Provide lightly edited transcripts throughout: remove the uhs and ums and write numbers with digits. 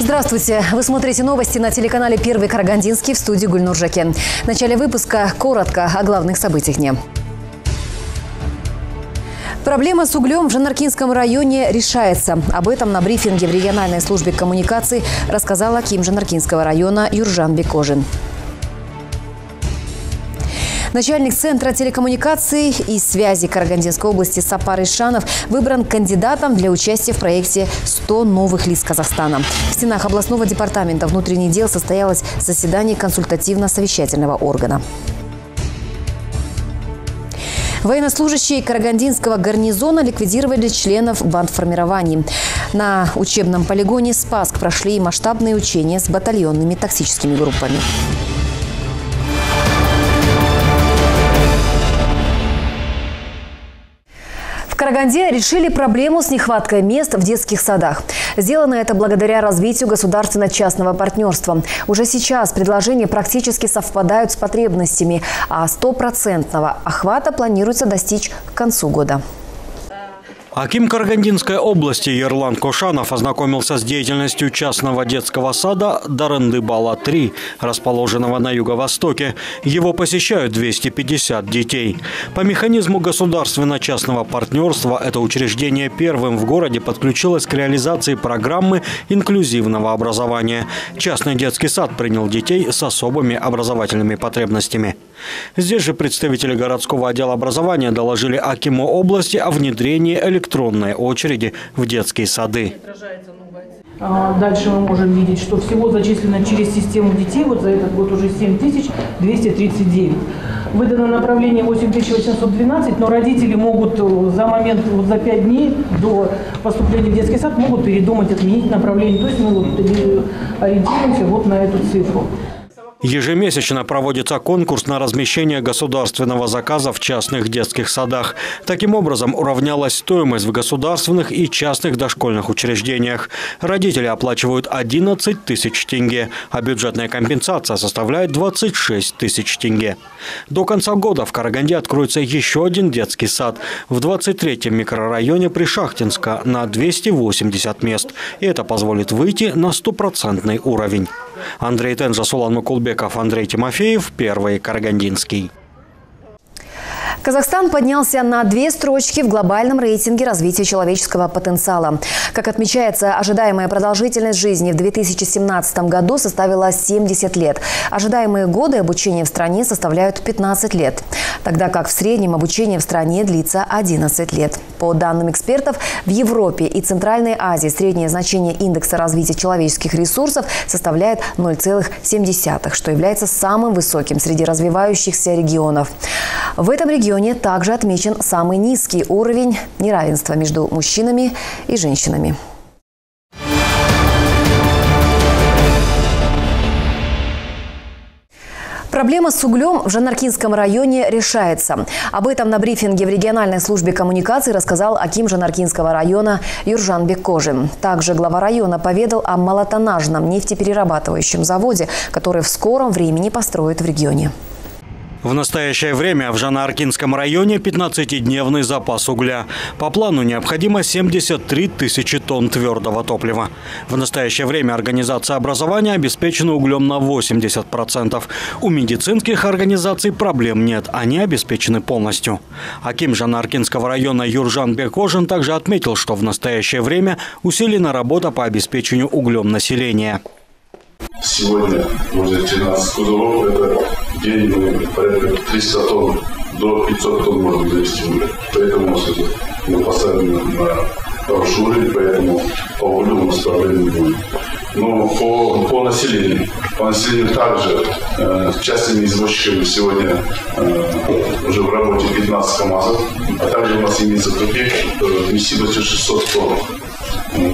Здравствуйте! Вы смотрите новости на телеканале «Первый Карагандинский», в студии Гульнур Жаке. В начале выпуска коротко о главных событиях дня. Проблема с углем в Жанаркинском районе решается. Об этом на брифинге в региональной службе коммуникаций рассказал аким Жанаркинского района Юржан Бекожин. Начальник Центра телекоммуникаций и связи Карагандинской области Сапар Ишанов выбран кандидатом для участия в проекте «100 новых лиц Казахстана». В стенах областного департамента внутренних дел состоялось заседание консультативно-совещательного органа. Военнослужащие Карагандинского гарнизона ликвидировали членов бандформирований. На учебном полигоне «Спасск» прошли масштабные учения с батальонными тактическими группами. В Караганде решили проблему с нехваткой мест в детских садах. Сделано это благодаря развитию государственно-частного партнерства. Уже сейчас предложения практически совпадают с потребностями, а 100% охвата планируется достичь к концу года. Аким Карагандинской области Ерлан Кошанов ознакомился с деятельностью частного детского сада Дарандыбала-3, расположенного на юго-востоке. Его посещают 250 детей. По механизму государственно-частного партнерства это учреждение первым в городе подключилось к реализации программы инклюзивного образования. Частный детский сад принял детей с особыми образовательными потребностями. Здесь же представители городского отдела образования доложили акиму области о внедрении электронной очереди в детские сады. Дальше мы можем видеть, что всего зачислено через систему детей вот за этот год уже 7239. Выдано направление 8812, но родители могут за 5 дней до поступления в детский сад могут передумать, отменить направление. То есть мы ориентируемся вот на эту цифру. Ежемесячно проводится конкурс на размещение государственного заказа в частных детских садах. Таким образом, уравнялась стоимость в государственных и частных дошкольных учреждениях. Родители оплачивают 11 тысяч тенге, а бюджетная компенсация составляет 26 тысяч тенге. До конца года в Караганде откроется еще один детский сад в 23-м микрорайоне Пришахтинска на 280 мест. И это позволит выйти на 100% уровень. Андрей Тенжа, Сулан Мукулбеков, Андрей Тимофеев, Первый Карагандинский. Казахстан поднялся на 2 строчки в глобальном рейтинге развития человеческого потенциала. Как отмечается, ожидаемая продолжительность жизни в 2017 году составила 70 лет. Ожидаемые годы обучения в стране составляют 15 лет, тогда как в среднем обучение в стране длится 11 лет. По данным экспертов, в Европе и Центральной Азии среднее значение индекса развития человеческих ресурсов составляет 0,7, что является самым высоким среди развивающихся регионов. В этом регионе также отмечен самый низкий уровень неравенства между мужчинами и женщинами. Проблема с углем в Жанаркинском районе решается. Об этом на брифинге в региональной службе коммуникаций рассказал аким Жанаркинского района Юржан Бекожин. Также глава района поведал о малотоннажном нефтеперерабатывающем заводе, который в скором времени построят в регионе. В настоящее время в Жанаркинском районе 15-дневный запас угля. По плану необходимо 73 тысячи тонн твердого топлива. В настоящее время организация образования обеспечена углем на 80%. У медицинских организаций проблем нет, они обеспечены полностью. Аким Жанаркинского района Юржан Бекожин также отметил, что в настоящее время усилена работа по обеспечению углем населения. Сегодня возле 13 кузовов это в день мы порядка 300 тонн до 500 тонн можем завести уголь. Поэтому мы поставили на хороший уровень, поэтому по углю у нас проблем не будет. Но по населению. По населению также частными извозчиками сегодня уже в работе 15 КАМАЗов, а также у нас имеется тупик вместимостью 600 тонн.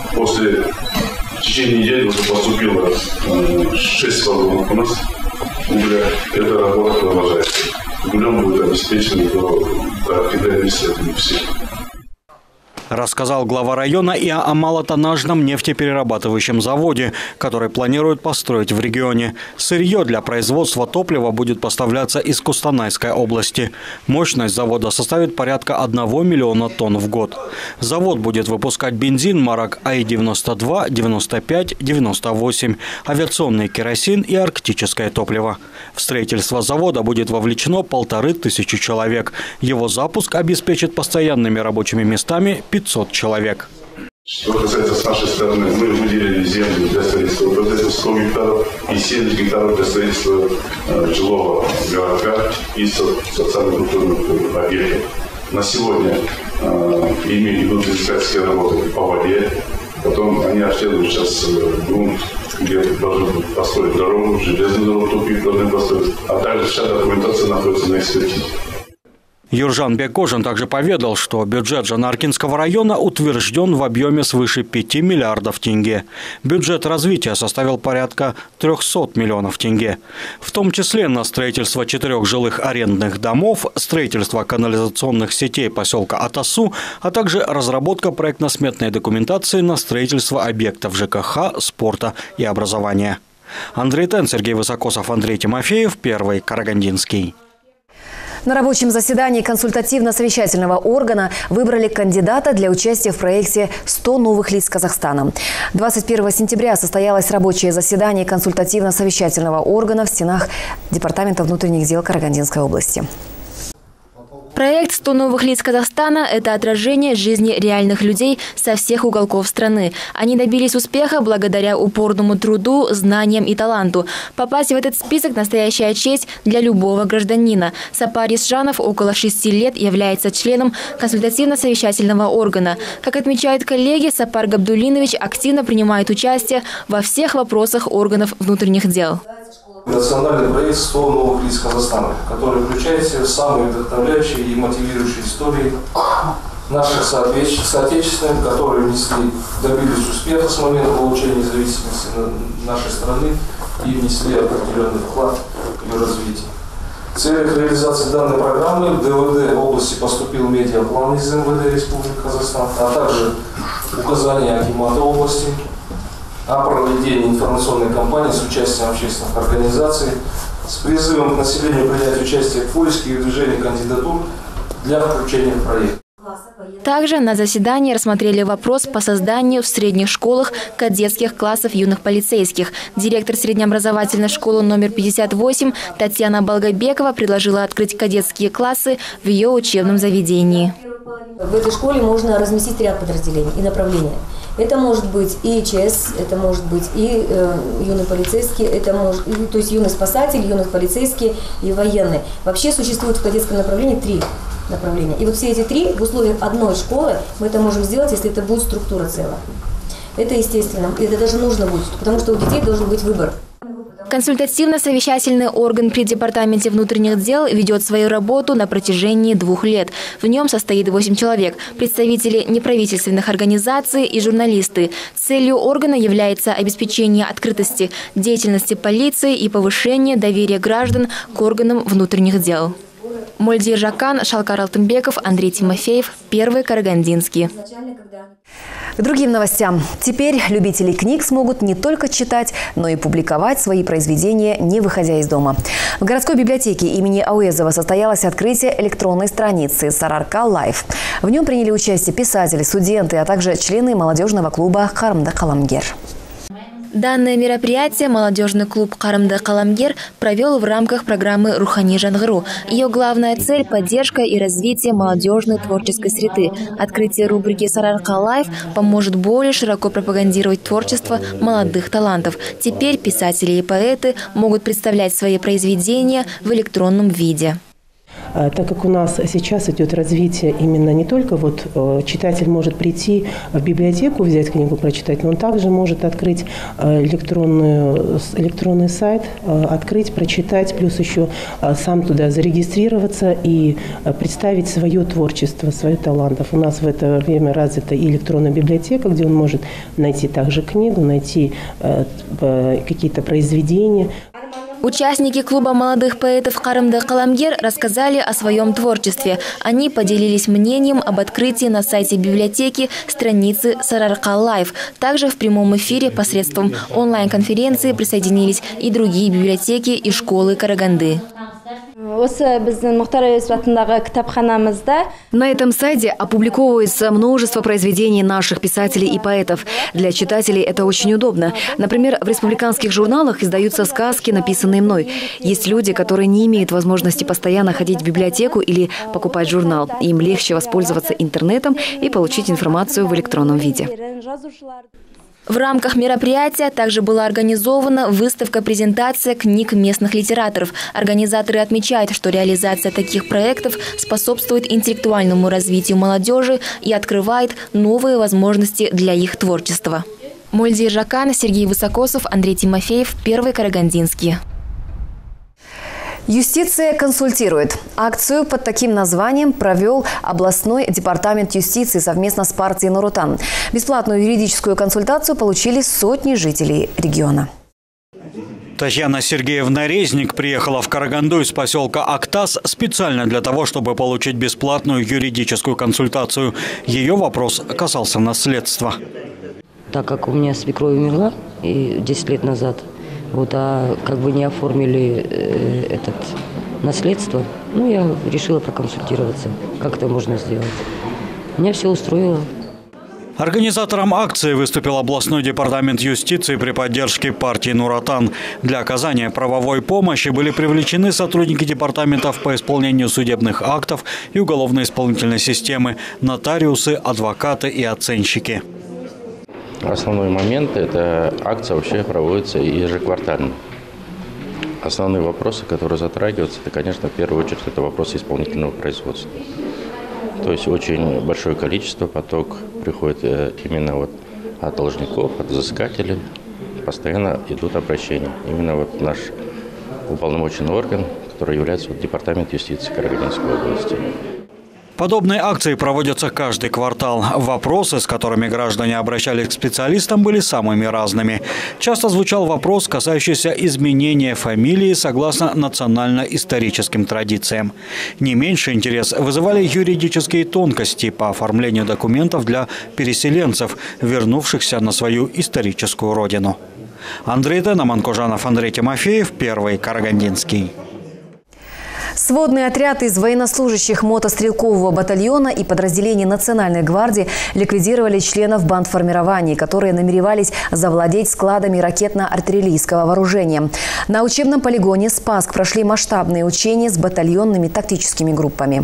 В течение недели уже поступило 6 вагонов у нас угля. Эта работа продолжается. Углем будет обеспечено до октября месяца. Рассказал глава района и о малотоннажном нефтеперерабатывающем заводе, который планируют построить в регионе. Сырье для производства топлива будет поставляться из Кустанайской области. Мощность завода составит порядка 1 миллиона тонн в год. Завод будет выпускать бензин марок АИ-92, 95, 98, авиационный керосин и арктическое топливо. В строительство завода будет вовлечено 1500 человек. Его запуск обеспечит постоянными рабочими местами 500 человек. Что касается с нашей стороны, мы выделили землю для строительства ПЗ 100 гектаров и 70 гектаров для строительства жилого городка и социально-культурных объектов. На сегодня ими идут изыскательские работы по воде, потом они обследуют сейчас грунт, где должны построить дорогу, железную дорогу тупик должны построить, а также вся документация находится на экспертизе. Юржан Беккожин также поведал, что бюджет Жанаркинского района утвержден в объеме свыше 5 миллиардов тенге. Бюджет развития составил порядка 300 миллионов тенге. В том числе на строительство 4 жилых арендных домов, строительство канализационных сетей поселка Атасу, а также разработка проектно-сметной документации на строительство объектов ЖКХ, спорта и образования. Андрей Тен, Сергей Высокосов, Андрей Тимофеев, Первый Карагандинский. На рабочем заседании консультативно-совещательного органа выбрали кандидата для участия в проекте «100 новых лиц Казахстана». 21 сентября состоялось рабочее заседание консультативно-совещательного органа в стенах Департамента внутренних дел Карагандинской области. Проект «100 новых лиц Казахстана» – это отражение жизни реальных людей со всех уголков страны. Они добились успеха благодаря упорному труду, знаниям и таланту. Попасть в этот список – настоящая честь для любого гражданина. Сапар Исжанов около 6 лет является членом консультативно-совещательного органа. Как отмечают коллеги, Сапар Габдулинович активно принимает участие во всех вопросах органов внутренних дел. Национальный проект «100 новых лиц Казахстана», который включает в себя самые вдохновляющие и мотивирующие истории наших соотечественников, которые добились успеха с момента получения независимости нашей страны и внесли определенный вклад в ее развитие. В целях реализации данной программы в ДВД области поступил медиаплан из МВД Республики Казахстан, а также указания Акимата области о проведении информационной кампании с участием общественных организаций с призывом к населению принять участие в поиске и выдвижении кандидатур для включения в проект. Также на заседании рассмотрели вопрос по созданию в средних школах кадетских классов юных полицейских. Директор среднеобразовательной школы номер 58 Татьяна Балгабекова предложила открыть кадетские классы в ее учебном заведении. В этой школе можно разместить ряд подразделений и направлений. Это может быть и ЧС, это может быть и юный полицейский, то есть юный спасатель, юный полицейский и военный. Вообще существует в кадетском направлении 3 направления. И вот все эти 3 в условиях одной школы мы это можем сделать, если это будет структура целая. Это естественно, и это даже нужно будет, потому что у детей должен быть выбор. Консультативно-совещательный орган при Департаменте внутренних дел ведет свою работу на протяжении 2 лет. В нем состоит 8 человек – представители неправительственных организаций и журналисты. Целью органа является обеспечение открытости деятельности полиции и повышение доверия граждан к органам внутренних дел. Мольдир Жакан, Шалкар Алтынбеков, Андрей Тимофеев, Первый Карагандинский. К другим новостям. Теперь любители книг смогут не только читать, но и публиковать свои произведения, не выходя из дома. В городской библиотеке имени Ауэзова состоялось открытие электронной страницы «Сарыарка Лайф». В нем приняли участие писатели, студенты, а также члены молодежного клуба «Карымды Каламгер». Данное мероприятие молодежный клуб «Карымды Каламгер» провел в рамках программы «Рухани Жангыру». Ее главная цель – поддержка и развитие молодежной творческой среды. Открытие рубрики «Сарыарка Лайф» поможет более широко пропагандировать творчество молодых талантов. Теперь писатели и поэты могут представлять свои произведения в электронном виде. Так как у нас сейчас идет развитие именно не только читатель может прийти в библиотеку, взять книгу, прочитать, но он также может открыть электронный сайт, открыть, прочитать, плюс еще сам туда зарегистрироваться и представить свое творчество, свои талантов. У нас в это время развита и электронная библиотека, где он может найти также книгу, найти какие-то произведения. Участники клуба молодых поэтов «Карымды Каламгер» рассказали о своем творчестве. Они поделились мнением об открытии на сайте библиотеки страницы Сарыарка Лайв. Также в прямом эфире посредством онлайн-конференции присоединились и другие библиотеки и школы Караганды. На этом сайте опубликовывается множество произведений наших писателей и поэтов. Для читателей это очень удобно. Например, в республиканских журналах издаются сказки, написанные мной. Есть люди, которые не имеют возможности постоянно ходить в библиотеку или покупать журнал. Им легче воспользоваться интернетом и получить информацию в электронном виде. В рамках мероприятия также была организована выставка-презентация книг местных литераторов. Организаторы отмечают, что реализация таких проектов способствует интеллектуальному развитию молодежи и открывает новые возможности для их творчества. Мольдир Жакан, Сергей Высокосов, Андрей Тимофеев, Первый Карагандинский. Юстиция консультирует. Акцию под таким названием провел областной департамент юстиции совместно с партией Нур-Отан. Бесплатную юридическую консультацию получили сотни жителей региона. Татьяна Сергеевна Резник приехала в Караганду из поселка Актас специально для того, чтобы получить бесплатную юридическую консультацию. Ее вопрос касался наследства. Так как у меня свекровь умерла 10 лет назад, а как бы не оформили наследство, я решила проконсультироваться, как это можно сделать. Меня все устроило. Организатором акции выступил областной департамент юстиции при поддержке партии Нур-Отан. Для оказания правовой помощи были привлечены сотрудники департаментов по исполнению судебных актов и уголовно-исполнительной системы, нотариусы, адвокаты и оценщики. Основной момент – это акция вообще проводится ежеквартально. Основные вопросы, которые затрагиваются, это, конечно, в первую очередь, это вопросы исполнительного производства. То есть очень большое количество, поток приходит именно от должников, от взыскателей. Постоянно идут обращения. Именно наш уполномоченный орган, который является департамент юстиции Карагандинской области. Подобные акции проводятся каждый квартал. Вопросы, с которыми граждане обращались к специалистам, были самыми разными. Часто звучал вопрос, касающийся изменения фамилии согласно национально-историческим традициям. Не меньше интерес вызывали юридические тонкости по оформлению документов для переселенцев, вернувшихся на свою историческую родину. Андрей Манкожанов, Андрей Тимофеев, Первый Карагандинский. Сводный отряд из военнослужащих мотострелкового батальона и подразделений Национальной гвардии ликвидировали членов бандформирований, которые намеревались завладеть складами ракетно-артиллерийского вооружения. На учебном полигоне «Спасск» прошли масштабные учения с батальонными тактическими группами.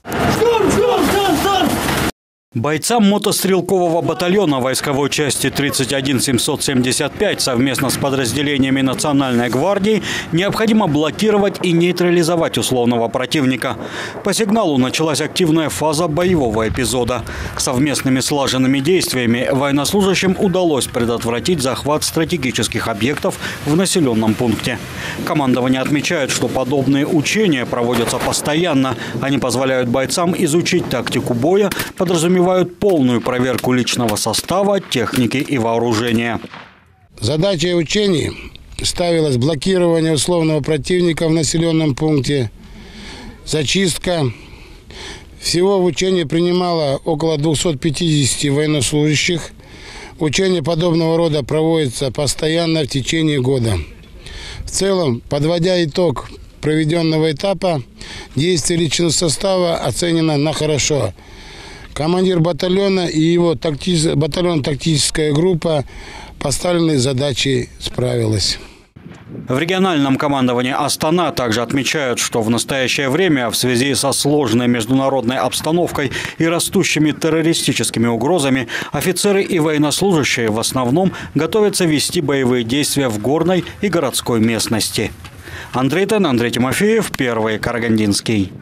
Бойцам мотострелкового батальона войсковой части 31775 совместно с подразделениями Национальной гвардии необходимо блокировать и нейтрализовать условного противника. По сигналу началась активная фаза боевого эпизода. Совместными слаженными действиями военнослужащим удалось предотвратить захват стратегических объектов в населенном пункте. Командование отмечает, что подобные учения проводятся постоянно. Они позволяют бойцам изучить тактику боя, подразумевают полную проверку личного состава, техники и вооружения. Задачей учений ставилось блокирование условного противника в населенном пункте, зачистка. Всего в учении принимало около 250 военнослужащих. Учения подобного рода проводятся постоянно в течение года. В целом, подводя итог проведенного этапа, действие личного состава оценено на хорошо. Командир батальона и его батальон-тактическая группа поставленной задачей справилась. В региональном командовании Астана также отмечают, что в настоящее время в связи со сложной международной обстановкой и растущими террористическими угрозами офицеры и военнослужащие в основном готовятся вести боевые действия в горной и городской местности. Андрей Тимофеев, Первый Карагандинский.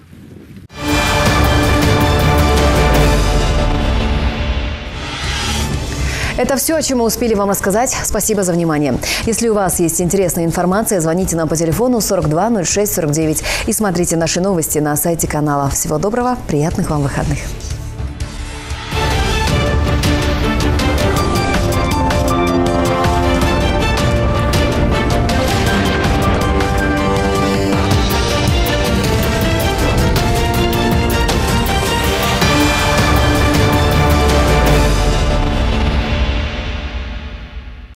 Это все, о чем мы успели вам рассказать. Спасибо за внимание. Если у вас есть интересная информация, звоните нам по телефону 42 06 49 и смотрите наши новости на сайте канала. Всего доброго, приятных вам выходных.